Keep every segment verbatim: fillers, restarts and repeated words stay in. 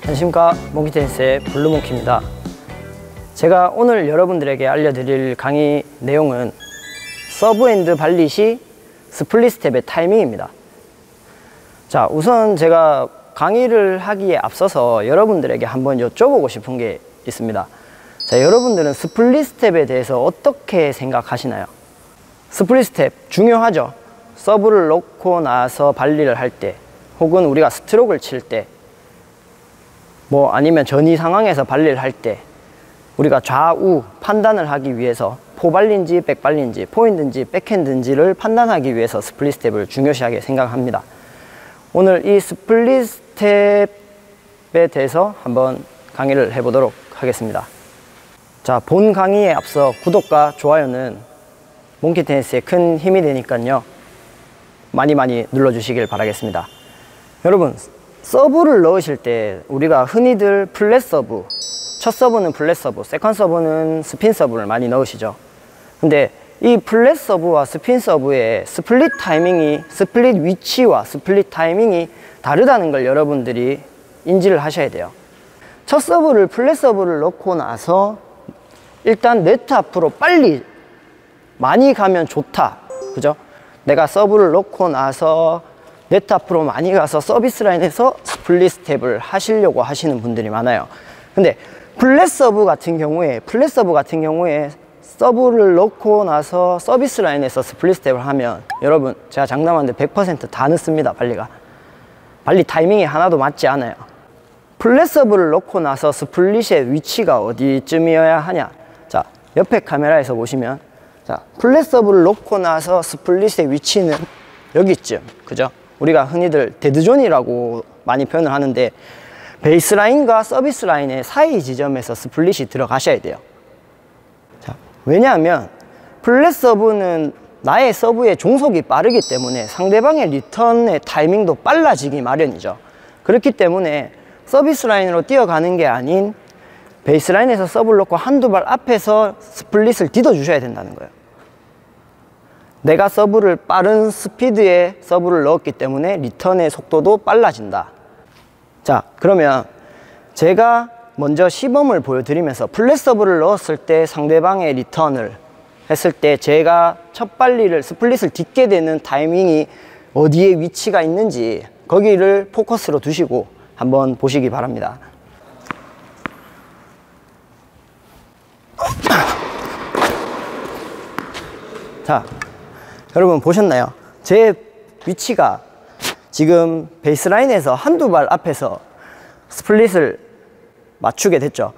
안녕하십니까, 몽키테니스의 블루몽키입니다. 제가 오늘 여러분들에게 알려드릴 강의 내용은 서브핸드 발리 시 스플릿 스텝의 타이밍입니다. 자, 우선 제가 강의를 하기에 앞서서 여러분들에게 한번 여쭤보고 싶은 게 있습니다. 자, 여러분들은 스플릿 스텝에 대해서 어떻게 생각하시나요? 스플릿 스텝 중요하죠. 서브를 놓고 나서 발리를 할 때, 혹은 우리가 스트로크를 칠 때, 뭐 아니면 전위 상황에서 발리를 할 때 우리가 좌우 판단을 하기 위해서 포발리인지 백발리인지 포핸드인지 백핸드인지를 판단하기 위해서 스플릿 스텝을 중요시하게 생각합니다. 오늘 이 스플릿 스텝에 대해서 한번 강의를 해보도록 하겠습니다. 자, 본 강의에 앞서 구독과 좋아요는 몽키테니스에 큰 힘이 되니까요, 많이 많이 눌러주시길 바라겠습니다. 여러분, 서브를 넣으실 때 우리가 흔히들 플랫 서브, 첫 서브는 플랫 서브, 세컨 서브는 스핀 서브를 많이 넣으시죠. 근데 이 플랫 서브와 스핀 서브의 스플릿 타이밍이, 스플릿 위치와 스플릿 타이밍이 다르다는 걸 여러분들이 인지를 하셔야 돼요. 첫 서브를 플랫 서브를 넣고 나서 일단 네트 앞으로 빨리 많이 가면 좋다, 그죠? 내가 서브를 넣고 나서 네트 앞으로 많이 가서 서비스 라인에서 스플릿 스텝을 하시려고 하시는 분들이 많아요. 근데 플랫 서브 같은 경우에 플랫 서브 같은 경우에 서브를 넣고 나서 서비스 라인에서 스플릿 스텝을 하면, 여러분, 제가 장담하는데 백 퍼센트 다 늦습니다. 발리가 발리 타이밍이 하나도 맞지 않아요. 플랫 서브를 넣고 나서 스플릿의 위치가 어디쯤이어야 하냐? 자, 옆에 카메라에서 보시면, 자, 플랫 서브를 놓고 나서 스플릿의 위치는 여기쯤, 그죠? 우리가 흔히들 데드존이라고 많이 표현을 하는데, 베이스 라인과 서비스 라인의 사이 지점에서 스플릿이 들어가셔야 돼요. 자, 왜냐하면 플랫 서브는 나의 서브의 종속이 빠르기 때문에 상대방의 리턴의 타이밍도 빨라지기 마련이죠. 그렇기 때문에 서비스 라인으로 뛰어가는 게 아닌 베이스 라인에서 서브를 놓고 한두 발 앞에서 스플릿을 디뎌 주셔야 된다는 거예요. 내가 서브를 빠른 스피드의 서브를 넣었기 때문에 리턴의 속도도 빨라진다. 자, 그러면 제가 먼저 시범을 보여드리면서 플랫 서브를 넣었을 때 상대방의 리턴을 했을 때 제가 첫 발리를, 스플릿을 딛게 되는 타이밍이 어디에 위치가 있는지 거기를 포커스로 두시고 한번 보시기 바랍니다. 자, 여러분 보셨나요? 제 위치가 지금 베이스라인에서 한두 발 앞에서 스플릿을 맞추게 됐죠.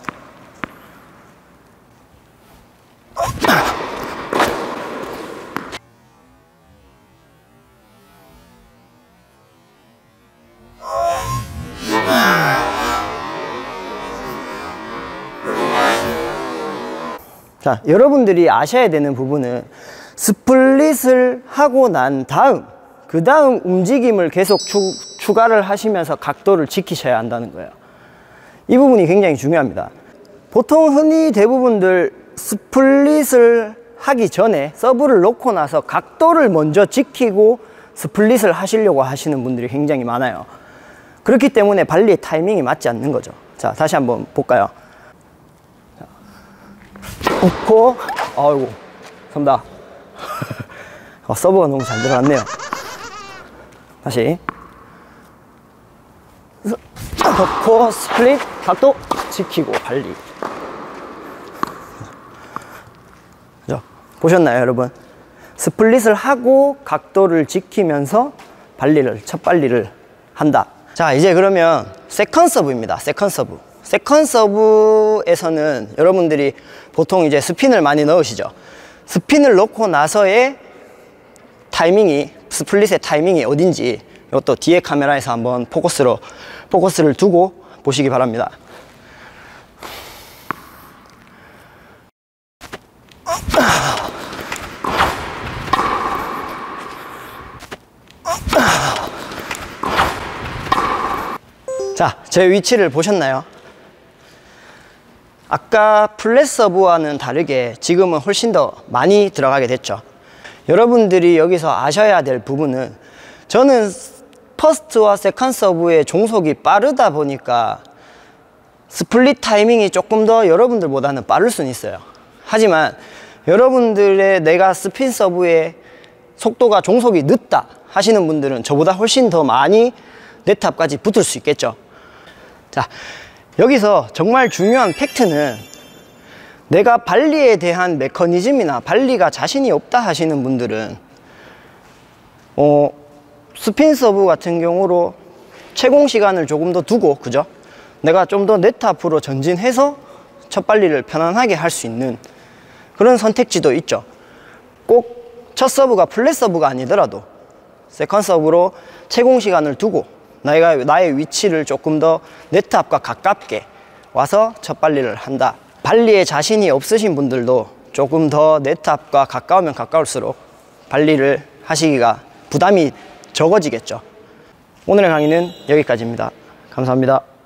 자, 여러분들이 아셔야 되는 부분은 스플릿을 하고 난 다음, 그 다음 움직임을 계속 추, 추가를 하시면서 각도를 지키셔야 한다는 거예요. 이 부분이 굉장히 중요합니다. 보통 흔히 대부분들 스플릿을 하기 전에 서브를 놓고 나서 각도를 먼저 지키고 스플릿을 하시려고 하시는 분들이 굉장히 많아요. 그렇기 때문에 발리의 타이밍이 맞지 않는 거죠. 자, 다시 한번 볼까요? 놓고, 아이고, 감사합니다. 어, 서브가 너무 잘 들어갔네요. 다시 놓고 스플릿 각도 지키고 발리. 그죠? 보셨나요, 여러분? 스플릿을 하고 각도를 지키면서 발리를, 첫 발리를 한다. 자, 이제 그러면 세컨 서브입니다. 세컨 서브. 세컨 서브에서는 여러분들이 보통 이제 스핀을 많이 넣으시죠. 스핀을 넣고 나서의 타이밍이, 스플릿의 타이밍이 어딘지 이것도 뒤에 카메라에서 한번 포커스로 포커스를 두고 보시기 바랍니다. 자, 제 위치를 보셨나요? 아까 플랫 서브와는 다르게 지금은 훨씬 더 많이 들어가게 됐죠. 여러분들이 여기서 아셔야 될 부분은, 저는 퍼스트와 세컨 서브의 종속이 빠르다 보니까 스플릿 타이밍이 조금 더 여러분들보다는 빠를 수는 있어요. 하지만 여러분들의 내가 스핀 서브의 속도가 종속이 늦다 하시는 분들은 저보다 훨씬 더 많이 네트 앞까지 붙을 수 있겠죠. 자, 여기서 정말 중요한 팩트는 내가 발리에 대한 메커니즘이나 발리가 자신이 없다 하시는 분들은 어, 스핀 서브 같은 경우로 채공 시간을 조금 더 두고, 그죠? 내가 좀 더 네트 앞으로 전진해서 첫 발리를 편안하게 할 수 있는 그런 선택지도 있죠. 꼭 첫 서브가 플랫 서브가 아니더라도 세컨 서브로 채공 시간을 두고 나가, 나의 위치를 조금 더 네트 앞과 가깝게 와서 첫 발리를 한다. 발리에 자신이 없으신 분들도 조금 더 네트 앞과 가까우면 가까울수록 발리를 하시기가 부담이 적어지겠죠. 오늘의 강의는 여기까지입니다. 감사합니다.